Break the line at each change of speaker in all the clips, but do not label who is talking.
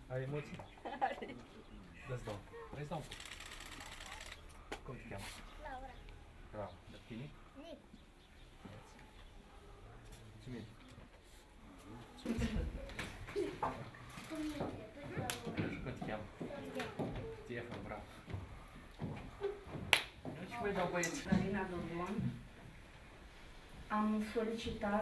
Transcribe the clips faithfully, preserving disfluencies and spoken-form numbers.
Ai emoții? Dă-ți dau. Vrei să dau? Cum te cheamă?
Laura.
Bravo. Dar tine?
Nic.
Mulțumim. Și cum te cheamă? Stefan, bravo. Și voi dau băieți.
Alina Dodon. Am solicitat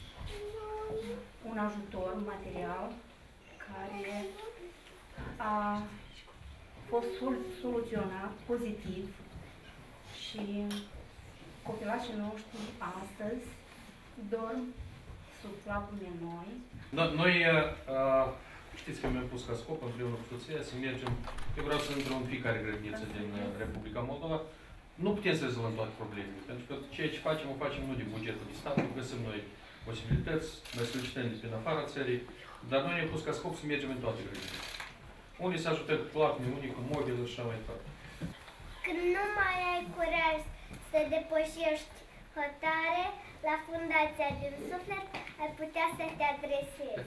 un ajutor material care a fost soluționat pozitiv și copilașii noștri astăzi dorm sub flacuri noi.
No, noi, uh, știți că mi-am pus ca scop împreună cu soția să mergem, eu vreau să intrăm în fiecare grădiniță din Republica Moldova. Nu putem să rezolvăm toate problemele, pentru că ceea ce facem, o facem nu din bugetul de stat, găsim noi posibilități, mai solicităm de prin afara țării, dar noi ne-am pus ca scop să mergem în toate grădinițele. Unii se ajută cu platne, unii cu mobilă și așa mai departe.
Când nu mai ai curaj să depășești hotare, la Fundația din Suflet ai putea să te adresezi.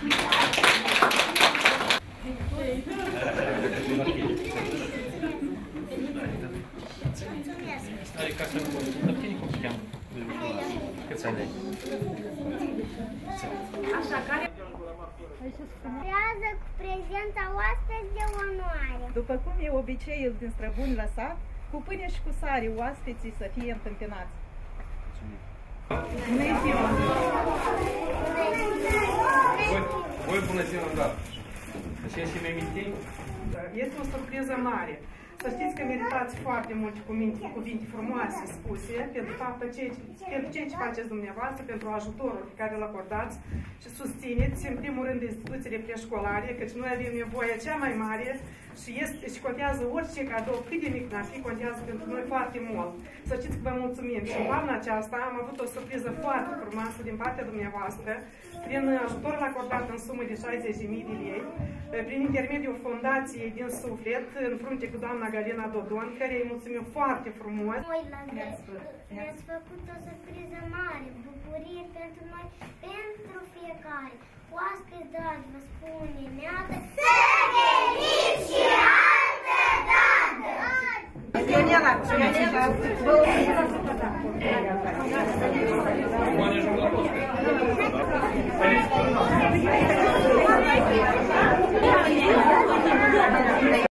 Are ca să nu tine cum se cheamă? Câți ani ai?
Așa, care...
Creează cu prezența oaspeți de onoare.
După cum e obiceiul din străbuni lăsat, cu pâine și cu sare oaspeții să fie întâmpinați. Bună ziua!
Voi bună ziua, da. Așa și mi-ai mintit?
Este o surpriză mare. Să știți că meritați foarte multe cuvinte, cuvinte frumoase spuse pentru faptul ce, pentru ceea ce faceți dumneavoastră, pentru ajutorul pe care îl acordați și susțineți, în primul rând, instituțiile preșcolare, căci noi avem nevoie cea mai mare și, este, și contează orice cadou, cât de mic n-ar fi, contează pentru noi foarte mult. Să știți că vă mulțumim. Și în toamna aceasta am avut o surpriză foarte frumoasă din partea dumneavoastră, prin ajutorul acordat în sumă de șaizeci de mii de lei, prin intermediul Fundației din Suflet, în frunte cu doamna Galina Dodon, care îi mulțumim foarte frumos.
Noi ne-ați făcut o surpriză mare, bucurie pentru noi, pentru fiecare. Oaspeți dragi, vă spune, neată, să veniți și altă dată!
Ionela, Ionela,